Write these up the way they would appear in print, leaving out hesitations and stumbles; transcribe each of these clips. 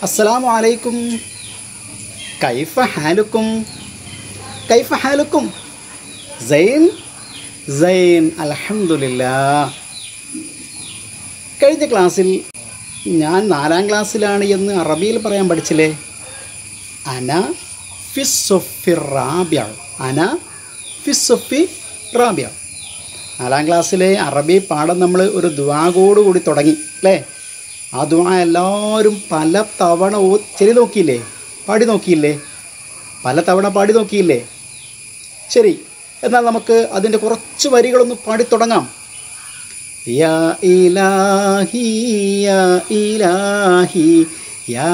अस्सलामु अलैकुम കൈഫ ഹാലുക്കും കൈഫ ഹാലുക്കും സൈൻ സൈൻ അൽഹംദുലില്ലാഹ്. കഴിഞ്ഞ ക്ലാസ്സിൽ ഞാൻ 4ാം ക്ലാസ്സിലാണ് എന്ന് അറബിയിൽ പറയാൻ പഠിച്ചില്ലേ? അന ഫിസ്സൊഫി റാബിയ, അന ഫിസ്സൊഫി റാബിയ. 4ാം ക്ലാസ്സിലെ അറബി പാഠം നമ്മൾ ഒരു ദുആയോടുകൂടി തുടങ്ങി അല്ലേ? ആ ദുആ എല്ലാവരും പല തവണ ചെല്ലി നോക്കിയില്ലേ? പാടി നോക്കിയില്ലേ? പല തവണ പാടി നോക്കിയില്ലേ? ശരി, എന്നാൽ നമുക്ക് അതിൻ്റെ കുറച്ച് വരികളൊന്ന് പാടി തുടങ്ങാം. യാ ഇലാഹി യാ ഇലാഹി യാ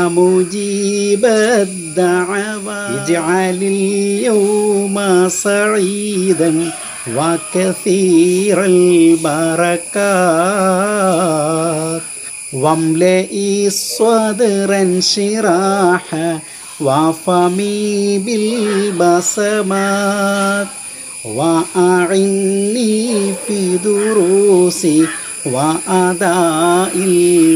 മുജീബദ്ദഅവാ ഇജ്അലിൽ യൗമ സഈദൻ വകസീറൽ ബറകാത്ത് വംലഇ സ്വദ്റൻ ശിറാഹ വഫമി ബിൽ ബസമാത് വഅഇന്നി ഫി ദുറൂസി വഅദാഇൽ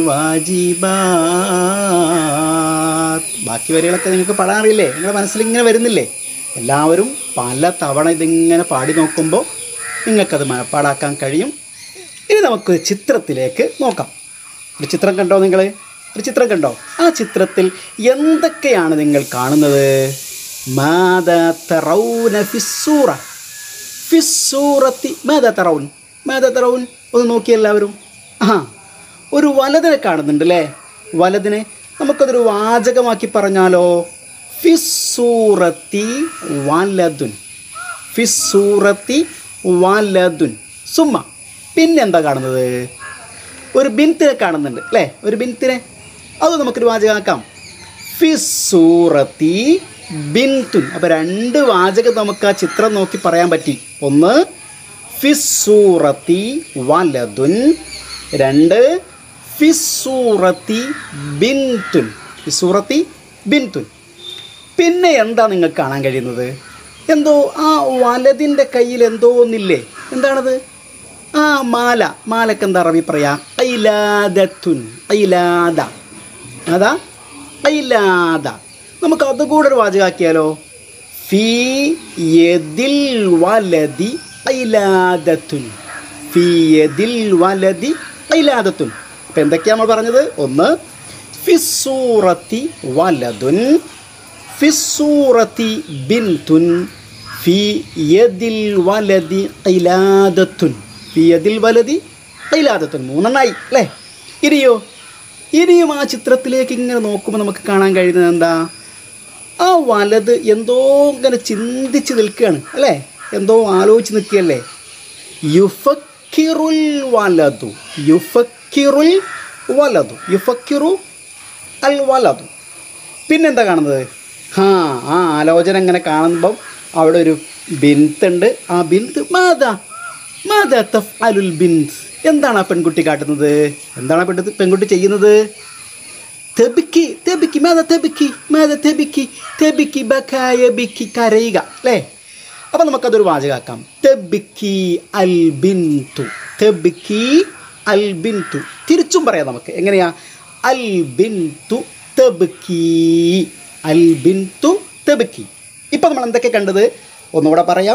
വാജിബാത്. ബാക്കി വരികളൊക്കെ നിങ്ങൾക്ക് പാടാറില്ലേ? നിങ്ങളുടെ മനസ്സിൽ ഇങ്ങനെ വരുന്നില്ലേ? എല്ലാവരും പല തവണ ഇതിങ്ങനെ പാടി നോക്കുമ്പോൾ നിങ്ങൾക്കത് മനപ്പാടാക്കാൻ കഴിയും. ഇനി നമുക്ക് ചിത്രത്തിലേക്ക് നോക്കാം. ഒരു ചിത്രം കണ്ടോ? നിങ്ങൾ ഒരു ചിത്രം കണ്ടോ? ആ ചിത്രത്തിൽ എന്തൊക്കെയാണ് നിങ്ങൾ കാണുന്നത്? മാദാ തറൗന ഫിസ്സൂറ, ഫിസ്സൂറത്തി മാദാ തറൗൻ, മാദാ തറൗൻ ഒന്ന് നോക്കി എല്ലാവരും. ഒരു വലതിനെ കാണുന്നുണ്ട് അല്ലേ? വലതിനെ നമുക്കതൊരു വാചകമാക്കി പറഞ്ഞാലോ? ഫിസ്സൂറത്തി വലതുൻ, ഫിസ്സൂറത്തി വലതുൻ. സുമ്മ. പിന്നെന്താ കാണുന്നത്? ഒരു ബിൻത്തിനെ കാണുന്നുണ്ട് അല്ലേ? ഒരു ബിൻത്തിനെ, അത് നമുക്കൊരു വാചകമാക്കാം. ഫിസ്സൂറത്തി ബിൻതുൻ. അപ്പോൾ 2 വാചകം നമുക്ക് ആ ചിത്രം നോക്കി പറയാൻ പറ്റി. ഒന്ന് ഫിസ്സൂറത്തി വലതുൻ, 2 ഫിസ്സൂറത്തി ബിൻതുൻ, ഫിസ്സൂറത്തി ബിൻതുൻ. പിന്നെ എന്താ നിങ്ങൾക്ക് കാണാൻ കഴിയുന്നത്? എന്തോ ആ വലതിൻ്റെ കയ്യിൽ എന്തോ ഒന്നില്ലേ? എന്താണത്? ആ മാല. മാലക്ക് എന്താ അറബി പറയാ? ഐലാദത്തുൻ, ഐലാദ. അതാ ഐലാദ. നമുക്ക് അതുകൂടെ ഒരു വാചകമാക്കിയാലോ? ഫീ യദിൽ വലദി ഐലാദത്തുൻ, ഫീ യദിൽ വലദി ഐലാദത്തുൻ. അപ്പം എന്തൊക്കെയാണ് നമ്മൾ പറഞ്ഞത്? ഒന്ന് ഫിസ്സൂറത്തി വലതുൻ, ഫിസ്സൂറത്തി ബിൻതുൻ, ഫീ യദിൽ വലദി ഐലാദത്തുൻ, ഫീ യദിൽ വലദി ഐലാദത്തുൻ. 3 എണ്ണമായി അല്ലേ? ഇനിയും ആ ചിത്രത്തിലേക്ക് ഇങ്ങനെ നോക്കുമ്പോൾ നമുക്ക് കാണാൻ കഴിയുന്നത് എന്താ? ആ വലത് എന്തോ ഇങ്ങനെ ചിന്തിച്ച് നിൽക്കുകയാണ് അല്ലേ? എന്തോ ആലോചിച്ച് നിൽക്കുകയല്ലേ? യുഫക്കിറുൽ വലതു, യുഫക്കിറുൽ വലതു, യുഫക്കിറു അൽ വലതു. പിന്നെന്താ കാണുന്നത്? ആ ആലോചന ഇങ്ങനെ കാണുമ്പം അവിടെ ഒരു ബിൻത്തുണ്ട്. ആ ബിൻത്ത് മാതാ മാതാ തഫ്അലുൽ ബിൻത്ത്. എന്താണ് ആ പെൺകുട്ടി കാട്ടുന്നത്? എന്താണ് ആ പെൺകുട്ടി ചെയ്യുന്നത്? തെബിക്കി, തെബിക്കി, മാതാ തെബിക്കി, മാതാ തെബിക്കി, തെബിക്കി ബകായ ബിക്കി, കരയുക അല്ലേ? അപ്പം നമുക്കതൊരു വാചകമാക്കാം. തെബിക്കി അൽ ബിൻതു, തെബിക്കി അൽ ബിൻതു. തിരിച്ചും പറയാം നമുക്ക്. എങ്ങനെയാ? അൽ ബിൻതു തെബിക്കി, അൽ ബിൻതു തെബിക്കി. ഇപ്പം നമ്മൾ എന്തൊക്കെ കണ്ടത്? ഒന്നുകൂടെ പറയാം.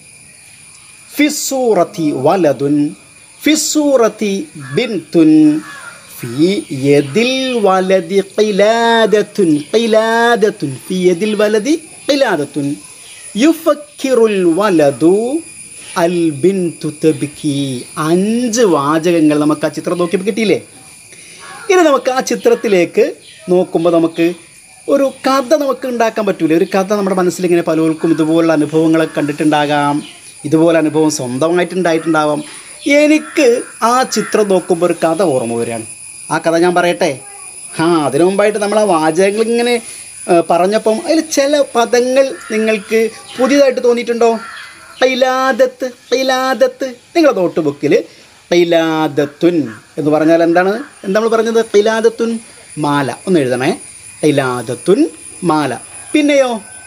ഫിസ്സൂറത്തി വലതുൻ, ഫിസ്സൂറത്തി ബിൻതുൻ, ഫീ യദിൽ വലദി ഖിലാദത്തുൻ, ഖിലാദത്തുൻ, ഫീ യദിൽ വലദി ഖിലാദത്തുൻ, യുഫക്കിറുൽ വലദു അൽ ബിൻതു തബ്കി. 5 വാചകങ്ങൾ നമുക്ക് ആ ചിത്രം നോക്കിയപ്പോൾ കിട്ടിയില്ലേ? ഇനി നമുക്ക് ആ ചിത്രത്തിലേക്ക് നോക്കുമ്പോൾ നമുക്ക് ഒരു കഥ നമുക്ക് ഉണ്ടാക്കാൻ പറ്റൂലേ? ഒരു കഥ നമ്മുടെ മനസ്സിലിങ്ങനെ പലർക്കും ഇതുപോലുള്ള അനുഭവങ്ങളൊക്കെ കണ്ടിട്ടുണ്ടാകാം, ഇതുപോലെ അനുഭവം സ്വന്തമായിട്ടുണ്ടായിട്ടുണ്ടാവാം. എനിക്ക് ആ ചിത്രം നോക്കുമ്പോൾ ഒരു കഥ ഓർമ്മ വരികയാണ്. ആ കഥ ഞാൻ പറയട്ടെ? അതിനു മുമ്പായിട്ട് നമ്മൾ ആ വാചകങ്ങൾ ഇങ്ങനെ പറഞ്ഞപ്പം അതിൽ ചില പദങ്ങൾ നിങ്ങൾക്ക് പുതിയതായിട്ട് തോന്നിയിട്ടുണ്ടോ? ഖൈലാദത്ത്, ഖൈലാദത്ത്. നിങ്ങളുടെ നോട്ട് ബുക്കിൽ ഖൈലാദത്തുൻ എന്ന് പറഞ്ഞാൽ എന്താണ്? എന്താ നമ്മൾ പറഞ്ഞത്? ഖൈലാദത്തുൻ മാല. ഒന്ന് എഴുതണേ. ഖൈലാദത്തുൻ മാല. പിന്നെയോ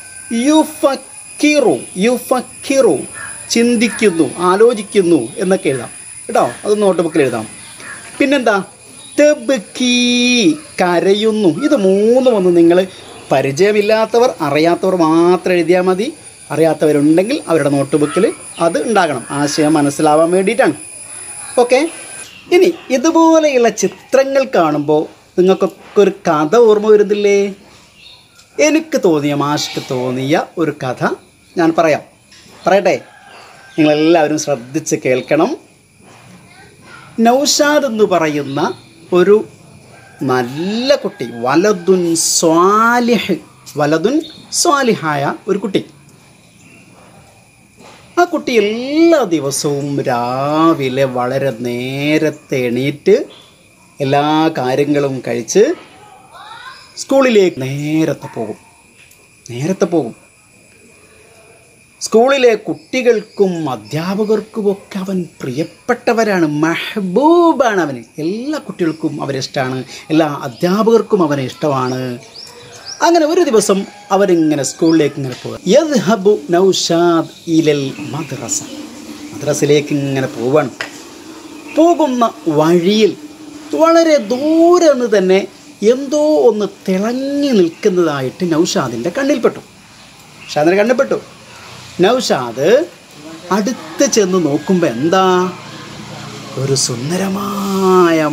യുഫക്കിറു, യുഫക്കിറു ചിന്തിക്കുന്നു, ആലോചിക്കുന്നു എന്നൊക്കെ എഴുതാം കേട്ടോ. അത് നോട്ട് ബുക്കിൽ എഴുതാം. പിന്നെന്താ? തബ്കി കരയുന്നു. ഇത് മൂന്നും ഒന്ന് നിങ്ങൾ പരിചയമില്ലാത്തവർ അറിയാത്തവർ മാത്രം എഴുതിയാൽ മതി. അറിയാത്തവരുണ്ടെങ്കിൽ അവരുടെ നോട്ട് ബുക്കിൽ അത് ഉണ്ടാകണം, ആശയം മനസ്സിലാവാൻ വേണ്ടിയിട്ടാണ്. ഓക്കെ. ഇനി ഇതുപോലെയുള്ള ചിത്രങ്ങൾ കാണുമ്പോൾ നിങ്ങൾക്കൊക്കെ ഒരു കഥ ഓർമ്മ വരുന്നില്ലേ? എനിക്ക് തോന്നിയ, മാഷ്ക്ക് തോന്നിയ ഒരു കഥ ഞാൻ പറയട്ടെ. നിങ്ങളെല്ലാവരും ശ്രദ്ധിച്ച് കേൾക്കണം. നൗഷാദ് എന്ന് പറയുന്ന ഒരു നല്ല കുട്ടി, വലതുൻ സ്വാലിഹായ ഒരു കുട്ടി. ആ കുട്ടി എല്ലാ ദിവസവും രാവിലെ വളരെ നേരത്തെ എണീറ്റ് എല്ലാ കാര്യങ്ങളും കഴിച്ച് സ്കൂളിലേക്ക് നേരത്തെ പോകും. സ്കൂളിലെ കുട്ടികൾക്കും അധ്യാപകർക്കുമൊക്കെ അവൻ പ്രിയപ്പെട്ടവരാണ്, മെഹബൂബാണ് അവന്. എല്ലാ കുട്ടികൾക്കും അവനെ ഇഷ്ടമാണ്, എല്ലാ അധ്യാപകർക്കും അവനെ ഇഷ്ടമാണ്. അങ്ങനെ ഒരു ദിവസം അവരിങ്ങനെ സ്കൂളിലേക്ക് ഇങ്ങനെ പോകുക. യദ്ഹബു നൗഷാദ് ഇലൽ മദ്രസയിലേക്ക് ഇങ്ങനെ പോവാണ്. പോകുന്ന വഴിയിൽ വളരെ ദൂരെ നിന്ന് തന്നെ എന്തോ ഒന്ന് തിളങ്ങി നിൽക്കുന്നതായിട്ട് നൗഷാദിൻ്റെ കണ്ണിൽപ്പെട്ടു. നൗഷാദ് അടുത്ത് ചെന്ന് നോക്കുമ്പോൾ എന്താ, ഒരു സുന്ദരമായൊരു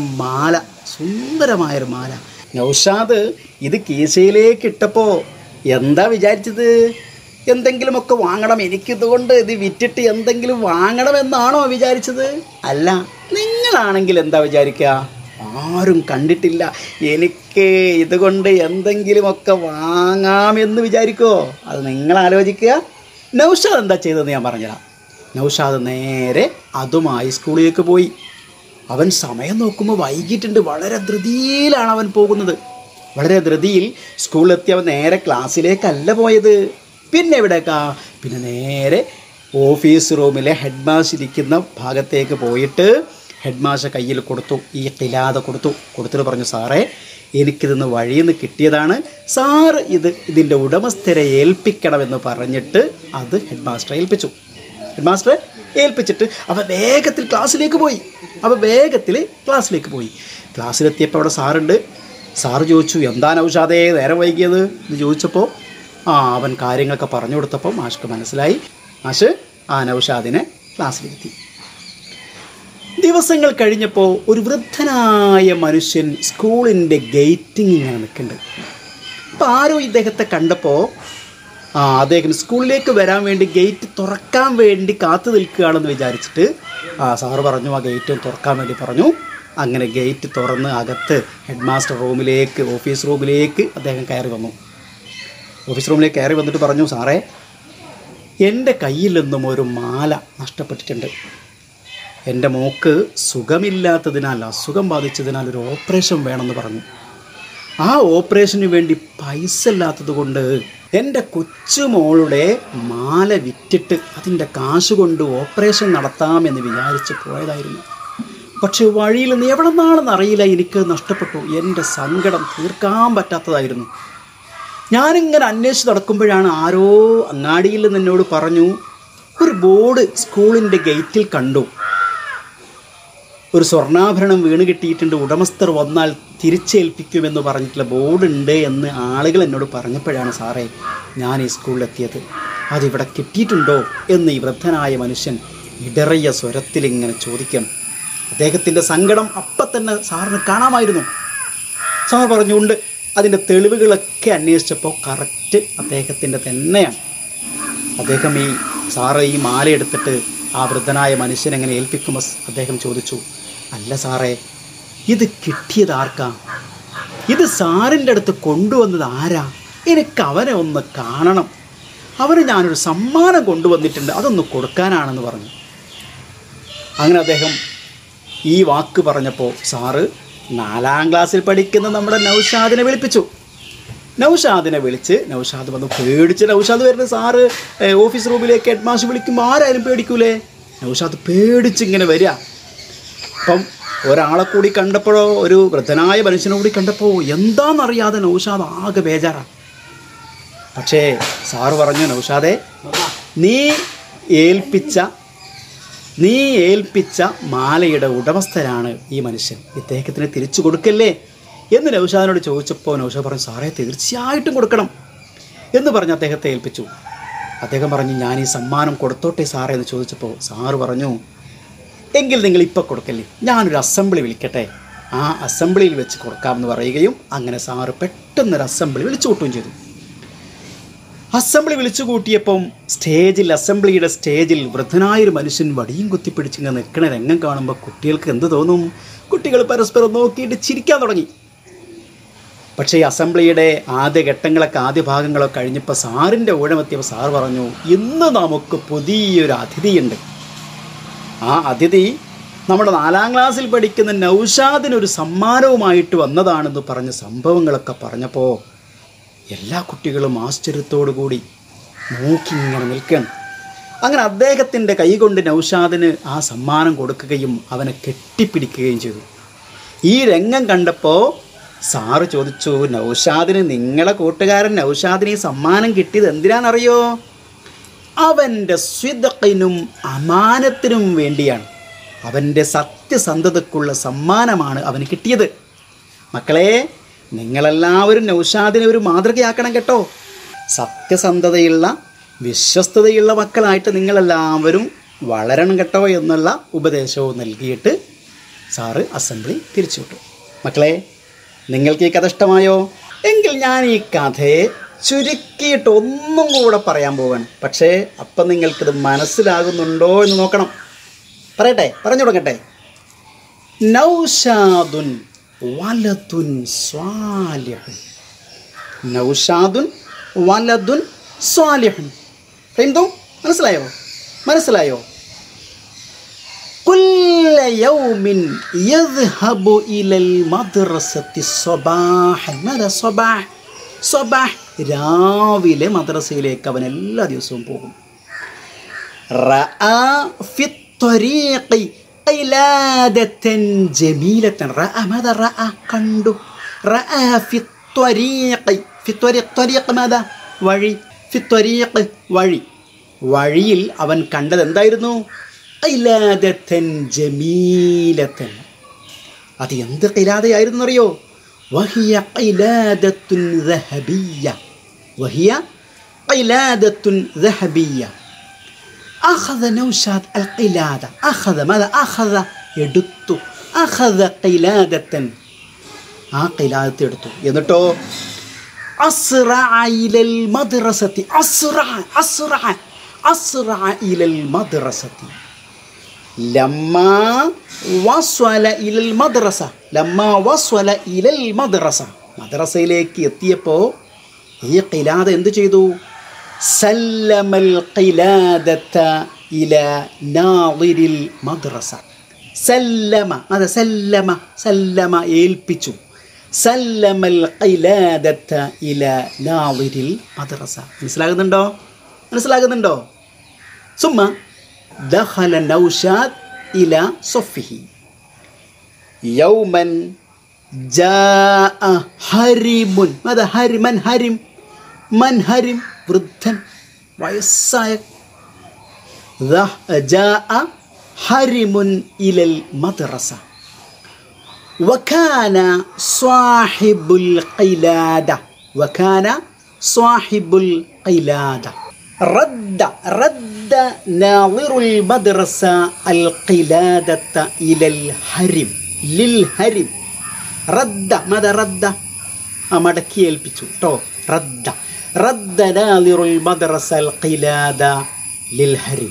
മാല. നൗഷാദ് ഇത് കീശയിലേക്ക് ഇട്ടപ്പോൾ എന്താ വിചാരിച്ചത്? എന്തെങ്കിലുമൊക്കെ വാങ്ങണം, എനിക്കിതുകൊണ്ട് ഇത് വിറ്റിട്ട് എന്തെങ്കിലും വാങ്ങണമെന്നാണോ വിചാരിച്ചത്? അല്ല. നിങ്ങളാണെങ്കിൽ എന്താ വിചാരിക്കുക? ആരും കണ്ടിട്ടില്ല, എനിക്ക് ഇതുകൊണ്ട് എന്തെങ്കിലുമൊക്കെ വാങ്ങാമെന്ന് വിചാരിക്കുമോ? അത് നിങ്ങൾ ആലോചിക്കുക. നൗഷാദ് എന്താ ചെയ്തതെന്ന് ഞാൻ പറഞ്ഞുതരാം. നൗഷാദ് നേരെ അതുമായി സ്കൂളിലേക്ക് പോയി. അവൻ സമയം നോക്കുമ്പോൾ വൈകിട്ടുണ്ട്. വളരെ ധൃതിയിലാണ് അവൻ പോകുന്നത്. വളരെ ധൃതിയിൽ സ്കൂളിലെത്തി അവൻ നേരെ ക്ലാസ്സിലേക്കല്ല പോയത്. പിന്നെ എവിടേക്കാ? പിന്നെ നേരെ ഓഫീസ് റൂമിലെ ഹെഡ് മാസ്റ്റർ ഇരിക്കുന്ന ഭാഗത്തേക്ക് പോയിട്ട് ഹെഡ് മാസ്റ്റർ കയ്യിൽ കൊടുത്തു, ഈ ഖിലാദ കൊടുത്തിട്ട് പറഞ്ഞു, സാറേ എനിക്കിതിന്ന് വഴിയിൽ നിന്ന് കിട്ടിയതാണ്, സാറ് ഇതിൻ്റെ ഉടമസ്ഥരെ ഏൽപ്പിക്കണമെന്ന് പറഞ്ഞിട്ട് അത് ഹെഡ് മാസ്റ്ററെ ഏൽപ്പിച്ചിട്ട് അവൻ വേഗത്തിൽ ക്ലാസ്സിലേക്ക് പോയി. ക്ലാസ്സിലെത്തിയപ്പോൾ അവിടെ സാറുണ്ട്. സാറ് ചോദിച്ചു, എന്താ നൗഷാദേ നേരം വൈകിയത് എന്ന് ചോദിച്ചപ്പോൾ അവൻ കാര്യങ്ങളൊക്കെ പറഞ്ഞു കൊടുത്തപ്പോൾ മാഷ്ക്ക് മനസ്സിലായി. മാഷ് നൗഷാദിനെ ക്ലാസ്സിലിരുത്തി. ദിവസങ്ങൾ കഴിഞ്ഞപ്പോൾ ഒരു വൃദ്ധനായ മനുഷ്യൻ സ്കൂളിൻ്റെ ഗേറ്റിങ് ഇങ്ങനെ നിൽക്കുന്നുണ്ട്. അപ്പോൾ ആരോ ഇദ്ദേഹത്തെ കണ്ടപ്പോൾ അദ്ദേഹം സ്കൂളിലേക്ക് വരാൻ വേണ്ടി ഗേറ്റ് തുറക്കാൻ വേണ്ടി കാത്തു നിൽക്കുകയാണെന്ന് വിചാരിച്ചിട്ട് സാറ് പറഞ്ഞു ആ ഗേറ്റ് തുറക്കാൻ വേണ്ടി പറഞ്ഞു. അങ്ങനെ ഗേറ്റ് തുറന്ന് അകത്ത് ഹെഡ് മാസ്റ്റർ ഓഫീസ് റൂമിലേക്ക് അദ്ദേഹം കയറി വന്നു. ഓഫീസ് റൂമിലേക്ക് കയറി വന്നിട്ട് പറഞ്ഞു, സാറേ എൻ്റെ കയ്യിൽ നിന്നും ഒരു മാല നഷ്ടപ്പെട്ടിട്ടുണ്ട്. എൻ്റെ മോക്ക് അസുഖം ബാധിച്ചതിനാൽ ഒരു ഓപ്പറേഷൻ വേണമെന്ന് പറഞ്ഞു. ആ ഓപ്പറേഷന് വേണ്ടി പൈസ ഇല്ലാത്തത് കൊണ്ട് എൻ്റെ കൊച്ചുമോളുടെ മാല വിറ്റിട്ട് അതിൻ്റെ കാശ് കൊണ്ട് ഓപ്പറേഷൻ നടത്താമെന്ന് വിചാരിച്ച് പോയതായിരുന്നു. പക്ഷെ വഴിയിൽ നിന്ന് എവിടെ നിന്നാണെന്ന് അറിയില്ല, എനിക്ക് നഷ്ടപ്പെട്ടു. എൻ്റെ സങ്കടം തീർക്കാൻ പറ്റാത്തതായിരുന്നു. ഞാനിങ്ങനെ അന്വേഷിച്ച് നടക്കുമ്പോഴാണ് ആരോ അങ്ങാടിയിൽ നിന്ന് എന്നോട് പറഞ്ഞു, ഒരു ബോർഡ് സ്കൂളിൻ്റെ ഗേറ്റിൽ കണ്ടു, ഒരു സ്വർണ്ണാഭരണം വീണ് കിട്ടിയിട്ടുണ്ട്, ഉടമസ്ഥർ വന്നാൽ തിരിച്ചേൽപ്പിക്കുമെന്ന് പറഞ്ഞിട്ടുള്ള ബോർഡുണ്ട് എന്ന് ആളുകൾ എന്നോട് പറഞ്ഞപ്പോഴാണ് സാറേ ഞാൻ ഈ സ്കൂളിലെത്തിയത്. അതിവിടെ കിട്ടിയിട്ടുണ്ടോ എന്ന് ഈ വൃദ്ധനായ മനുഷ്യൻ ഇടറിയ സ്വരത്തിൽ ഇങ്ങനെ ചോദിക്കണം. അദ്ദേഹത്തിൻ്റെ സങ്കടം അപ്പം തന്നെ സാറിന് കാണാമായിരുന്നു. സാർ പറഞ്ഞുകൊണ്ട് അതിൻ്റെ തെളിവുകളൊക്കെ അന്വേഷിച്ചപ്പോൾ കറക്റ്റ് അദ്ദേഹത്തിൻ്റെ തന്നെയാണ്. അദ്ദേഹം സാറ് ഈ മാല എടുത്തിട്ട് ആ വൃദ്ധനായ മനുഷ്യൻ എങ്ങനെ ഏൽപ്പിക്കുമ്പോൾ അദ്ദേഹം ചോദിച്ചു, അല്ല സാറേ ഇത് കിട്ടിയത് ആർക്കാ? ഇത് സാറിൻ്റെ അടുത്ത് കൊണ്ടുവന്നത് ആരാ? എനിക്ക് അവനെ ഒന്ന് കാണണം, അവന് ഞാനൊരു സമ്മാനം കൊണ്ടുവന്നിട്ടുണ്ട്, അതൊന്ന് കൊടുക്കാനാണെന്ന് പറഞ്ഞു. അങ്ങനെ അദ്ദേഹം ഈ വാക്ക് പറഞ്ഞപ്പോൾ സാറ് 4ാം ക്ലാസ്സിൽ പഠിക്കുന്ന നമ്മുടെ നൗഷാദിനെ വിളിപ്പിച്ചു. നൗഷാദിനെ വിളിച്ച് നൗഷാദ് വന്ന് പേടിച്ച് നൗഷാദ് വരുന്നത് സാറ് ഓഫീസ് റൂമിലേക്ക് ഹെഡ് മാസ്റ്റർ വിളിക്കുമ്പോൾ ആരായാലും പേടിക്കൂലേ? നൗഷാദ് പേടിച്ചിങ്ങനെ വരിക. അപ്പം ഒരാളെ കൂടി കണ്ടപ്പോഴോ ഒരു വൃദ്ധനായ മനുഷ്യനെ കൂടി കണ്ടപ്പോൾ എന്താണെന്നറിയാതെ നൗഷാദ് ആകെ ബേജാറാണ്. പക്ഷേ സാറ് പറഞ്ഞു, നൗഷാദേ നീ ഏൽപ്പിച്ച നീ ഏൽപ്പിച്ച മാലയുടെ ഉടമസ്ഥനാണ് ഈ മനുഷ്യൻ, ഇദ്ദേഹത്തിന് തിരിച്ചു കൊടുക്കല്ലേ എന്ന് നൗഷാദിനോട് ചോദിച്ചപ്പോൾ നൗഷാദ് പറഞ്ഞു, സാറേ തീർച്ചയായിട്ടും കൊടുക്കണം എന്ന് പറഞ്ഞ് അദ്ദേഹത്തെ ഏൽപ്പിച്ചു. അദ്ദേഹം പറഞ്ഞു, ഞാൻ ഈ സമ്മാനം കൊടുത്തോട്ടെ സാറേ എന്ന് ചോദിച്ചപ്പോൾ സാറ് പറഞ്ഞു, എങ്കിൽ നിങ്ങൾ ഇപ്പോൾ കൊടുക്കല്ലേ, ഞാനൊരു അസംബ്ലി വിളിക്കട്ടെ, ആ അസംബ്ലിയിൽ വെച്ച് കൊടുക്കാമെന്ന് പറയുകയും അങ്ങനെ സാറ് പെട്ടെന്നൊരു അസംബ്ലി വിളിച്ചു കൂട്ടുകയും ചെയ്തു. അസംബ്ലി വിളിച്ചു കൂട്ടിയപ്പം അസംബ്ലിയുടെ സ്റ്റേജിൽ വൃദ്ധനായൊരു മനുഷ്യൻ വടിയും കുത്തിപ്പിടിച്ചിങ്ങനെ നിൽക്കണ രംഗം കാണുമ്പോൾ കുട്ടികൾക്ക് എന്ത് തോന്നും? കുട്ടികൾ പരസ്പരം നോക്കിയിട്ട് ചിരിക്കാൻ തുടങ്ങി. പക്ഷേ ഈ അസംബ്ലിയുടെ ആദ്യ ഭാഗങ്ങളൊക്കെ കഴിഞ്ഞപ്പോൾ സാറിൻ്റെ ഊഴമെത്തിയപ്പോൾ സാറ് പറഞ്ഞു, ഇന്ന് നമുക്ക് പുതിയൊരു അതിഥിയുണ്ട്. ആ അതിഥി നമ്മുടെ 4ാം ക്ലാസ്സിൽ പഠിക്കുന്ന നൗഷാദിനൊരു സമ്മാനവുമായിട്ട് വന്നതാണെന്ന് പറഞ്ഞ സംഭവങ്ങളൊക്കെ പറഞ്ഞപ്പോൾ എല്ലാ കുട്ടികളും ആശ്ചര്യത്തോടു കൂടി നോക്കിങ്ങനെ നിൽക്കണം. അങ്ങനെ അദ്ദേഹത്തിൻ്റെ കൈകൊണ്ട് നൗഷാദിന് ആ സമ്മാനം കൊടുക്കുകയും അവനെ കെട്ടിപ്പിടിക്കുകയും ചെയ്തു. ഈ രംഗം കണ്ടപ്പോൾ സാറ് ചോദിച്ചു, നൗഷാദിന്, നിങ്ങളെ കൂട്ടുകാരൻ നൗഷാദിന് ഈ സമ്മാനം കിട്ടിയത് എന്തിനാണെന്നറിയോ? അവൻ്റെ സ്വിദ്ഖിനും അമാനത്തിനും വേണ്ടിയാണ്. അവൻ്റെ സത്യസന്ധതയ്ക്കുള്ള സമ്മാനമാണ് അവന് കിട്ടിയത്. മക്കളെ, നിങ്ങളെല്ലാവരും നൗഷാദിനെ ഒരു മാതൃകയാക്കണം കേട്ടോ. സത്യസന്ധതയുള്ള വിശ്വസ്തതയുള്ള മക്കളായിട്ട് നിങ്ങളെല്ലാവരും വളരണം കേട്ടോ എന്നുള്ള ഉപദേശവും നൽകിയിട്ട് സാറ് അസംബ്ലി തിരിച്ചുവിട്ടു. മക്കളെ, നിങ്ങൾക്ക് ഈ കഥ ഇഷ്ടമായോ? എങ്കിൽ ഞാൻ ഈ കഥയെ ചുരുക്കിയിട്ട് ഒന്നും കൂടെ പറയാൻ പോവാണ്. പക്ഷേ അപ്പം നിങ്ങൾക്കിത് മനസ്സിലാകുന്നുണ്ടോ എന്ന് നോക്കണം. പറഞ്ഞു തുടങ്ങട്ടെ. നൗഷാദുൻ വലദുൻ സ്വാലിഹുൻ. നൗഷാദുൻ വലദുൻ സ്വാലിഹുൻ. മനസ്സിലായോ? കുല്ല യൗമിൻ യദ്ഹബു ഇലൽ മദ്റസത്തി സ്വബാഹൻ. സ്വബാഹ് രാവിലെ മദ്രസയിലേക്ക് അവൻ എല്ലാ ദിവസവും പോകും. റഅ ഫി ത്വരീഖി ഖിലാദതൻ ജമീലതൻ. റഅ കണ്ടു. റഅ ഫി ത്വരീഖി. ത്വരീഖ് മാദാ? വഴി. ഫി ത്വരീഖ് വഴി. വഴിയിൽ അവൻ കണ്ടത് എന്തായിരുന്നു? ഖിലാദതൻ ജമീലതൻ. അത് എന്ത് ഖിലാദയായിരുന്നു അറിയോ? وهي قلادة ذهبية. أخذ نوشاد القلادة. أخذ എടുത്തു. أخذ قلادة. ആ ഖിലാദത്ത് എടുത്തു. എന്നിട്ടോ أسرع إلى المدرسة. أسرع إلى المدرسة. لما وصل إلى المدرسة. മദ്രസയിലേക്ക് എത്തിയപ്പോൾ ഈ ഖിലാദ എന്ത് ചെയ്തു? സല്ലമൽ ഖിലാദത ഇലാ നാദിരിൽ മദ്രസ. സല്ലമ ഏൽപ്പിച്ചു. സല്ലമൽ ഖിലാദത ഇലാ നാദിരിൽ മദ്രസ. മനസ്സിലാകുന്നുണ്ടോ? സുമ്മ ദഖല നൗഷാദ് ഇലാ സഫിഹി. യൗമൻ ജാഅ ഹരിമുൻ. മൻ ഹരിം? വൃദ്ധൻ, വയസ്സായ. ജാഅ ഹരിമുൻ ഇലൽ മദ്റസ. വകാന സ്വാഹിബുൽ ഖിലാദ. റദ്ദ നാദിറുൽ മദ്റസ അൽ ഖിലാദത ഇലൽ ഹരിം. ലിൽഹരിം. റദ്ദ മടക്കി ഏൽപ്പിച്ചു കേട്ടോ. റദ്ദ നാദിറുൽ മദ്റസ അൽ ഖിലാദ ലിൽഹരിം.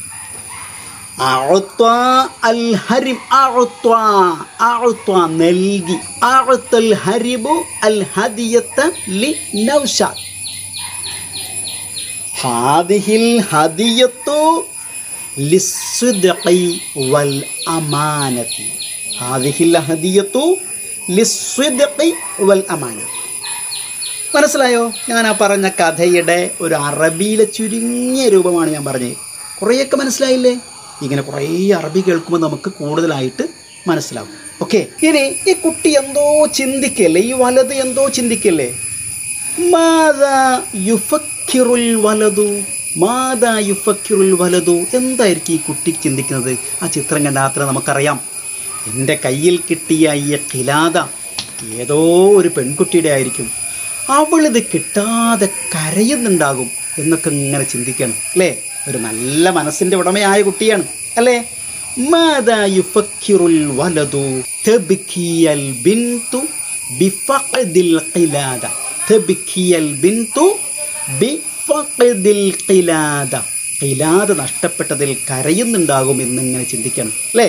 അഅ്താ അൽ ഹരിം. അഅ്താ നൽകി. അഅ്തൽ ഹരിബു അൽ ഹദിയത ലിനൗഷാദ്. ഹാദിഹിൽ ഹദിയത്തു ലിസ്സിദ്ഖി വൽ അമാനതി. ഹാദിഹിൽ ഹദിയത്തു ലിസ്സിദ്ഖി വൽ അമാന. മനസ്സിലായോ? ഞാൻ ആ പറഞ്ഞ കഥയുടെ ഒരു അറബിയിലെ ചുരുങ്ങിയ രൂപമാണ് ഞാൻ പറഞ്ഞത്. കുറേയൊക്കെ മനസ്സിലായില്ലേ? ഇങ്ങനെ കുറേ അറബി കേൾക്കുമ്പോൾ നമുക്ക് കൂടുതലായിട്ട് മനസ്സിലാവും. ഓക്കെ, ഇനി ഈ കുട്ടി എന്തോ ചിന്തിക്കല്ലേ, ഈ വലത് എന്തോ ചിന്തിക്കല്ലേ. മാദാ യുഫക്കിറുൽ വലതു. മാദാ യുഫക്കിറുൽ വലതു, എന്തായിരിക്കും ഈ കുട്ടി ചിന്തിക്കുന്നത്? ആ ചിത്രം കണ്ടാൽ നമുക്കറിയാം. എൻ്റെ കയ്യിൽ കിട്ടിയ ഈ ഖിലാദ ഏതോ ഒരു പെൺകുട്ടിയുടെ ആയിരിക്കും, അവളിത് കിട്ടാതെ കരയുന്നുണ്ടാകും എന്നൊക്കെ ഇങ്ങനെ ചിന്തിക്കണം അല്ലേ. ഒരു നല്ല മനസ്സിൻ്റെ ഉടമയായ കുട്ടിയാണ് അല്ലേ. മാദാ യുഫക്കിറുൽ വലതു തബ്കിയൽ ബിൻതു ബിഫഖദിൽ ഖിലാദ, തബ്കിയൽ ബിൻതു ബിഫഖദിൽ ഖിലാദ, ഖിലാദ നഷ്ടപ്പെട്ടതിൽ കരയുന്നുണ്ടാകും എന്നിങ്ങനെ ചിന്തിക്കണം അല്ലേ.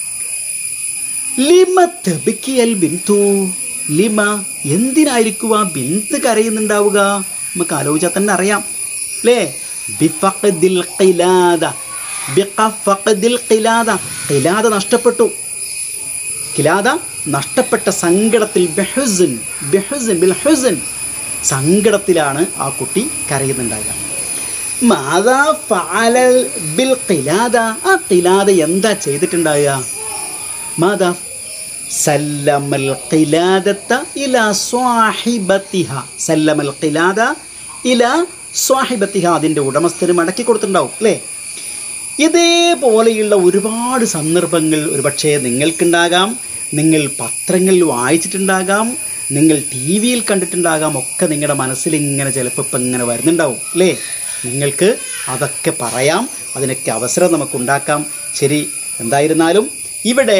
ലിമ തബ്കിയൽ ബിൻതു, ലിമ എന്തിനായിരിക്കും ആ ബിന്ത് കരയുന്നുണ്ടാവുക? നമുക്ക് ആലോചിച്ചാൽ തന്നെ അറിയാം അല്ലേ. ബിഫഖദിൽ ഖിലാദ, ബിഫഖദിൽ ഖിലാദ, ഖിലാദ നഷ്ടപ്പെട്ടു, ഖിലാദ നഷ്ടപ്പെട്ട സങ്കടത്തിൽ, ബിഹുസ്ൻ, ബിഹുസ്ൻ ബിൽ ഹുസ്ൻ, സങ്കടത്തിലാണ് ആ കുട്ടി കരയുന്നുണ്ടാവുക. മാദാ ഫഅല ബിൽ ഖിലാദ, ആ ഖിലാദ എന്താ ചെയ്തിട്ടുണ്ടാവുക? മാദാ സല്ലമൽ ഖിലാദത ഇലാ സ്വാഹിബതിഹ, സല്ലമൽ ഖിലാദ ഇലാ സ്വാഹിബതിഹ, അതിൻ്റെ ഉടമസ്ഥന് മടക്കി കൊടുത്തിട്ടുണ്ടാവും അല്ലേ. ഇതേപോലെയുള്ള ഒരുപാട് സന്ദർഭങ്ങൾ ഒരുപക്ഷെ നിങ്ങൾക്കുണ്ടാകാം, നിങ്ങൾ പത്രങ്ങളിൽ വായിച്ചിട്ടുണ്ടാകാം, നിങ്ങൾ ടി വിയിൽ കണ്ടിട്ടുണ്ടാകാം, ഒക്കെ നിങ്ങളുടെ മനസ്സിൽ ഇങ്ങനെ ചിലപ്പോൾ ഇപ്പം ഇങ്ങനെ വരുന്നുണ്ടാവും അല്ലേ. നിങ്ങൾക്ക് അതൊക്കെ പറയാം, അതിനൊക്കെ അവസരം നമുക്കുണ്ടാക്കാം. ശരി, എന്തായിരുന്നാലും ഇവിടെ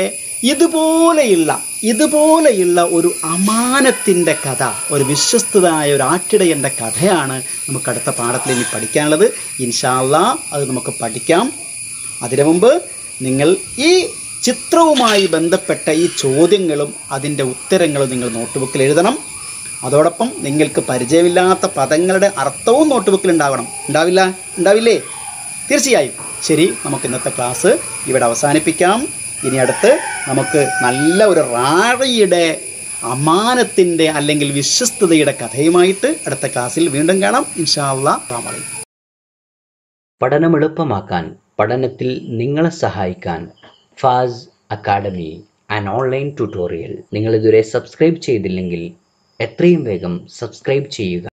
ഇതുപോലെയുള്ള ഒരു അമാനത്തിൻ്റെ കഥ, ഒരു വിശ്വസ്തനായ ഒരു ആട്ടിടയൻ്റെ കഥയാണ് നമുക്ക് അടുത്ത പാഠത്തിൽ ഇനി പഠിക്കാനുള്ളത്. ഇൻഷാ അല്ലാഹ് അത് നമുക്ക് പഠിക്കാം. അതിനു മുമ്പ് നിങ്ങൾ ഈ ചിത്രവുമായി ബന്ധപ്പെട്ട ഈ ചോദ്യങ്ങളും അതിൻ്റെ ഉത്തരങ്ങളും നിങ്ങൾ നോട്ട്ബുക്കിൽ എഴുതണം. അതോടൊപ്പം നിങ്ങൾക്ക് പരിചയമില്ലാത്ത പദങ്ങളുടെ അർത്ഥവും നോട്ട്ബുക്കിൽ ഉണ്ടാവില്ലേ? തീർച്ചയായും. ശരി, നമുക്ക് ഇന്നത്തെ ക്ലാസ് ഇവിടെ അവസാനിപ്പിക്കാം. ഇനി അടുത്ത് നമുക്ക് നല്ല ഒരു റാഴിയുടെ അമാനത്തിൻ്റെ അല്ലെങ്കിൽ വിശ്വസ്തതയുടെ കഥയുമായിട്ട് അടുത്ത ക്ലാസ്സിൽ വീണ്ടും കാണാം. ഇൻഷാ അല്ലാഹ്. പഠനം എളുപ്പമാക്കാൻ, പഠനത്തിൽ നിങ്ങളെ സഹായിക്കാൻ ഫാസ് അക്കാഡമി ആൻഡ് ഓൺലൈൻ ട്യൂട്ടോറിയൽ. നിങ്ങൾ ഇതുവരെ സബ്സ്ക്രൈബ് ചെയ്തില്ലെങ്കിൽ എത്രയും വേഗം സബ്സ്ക്രൈബ് ചെയ്യുക.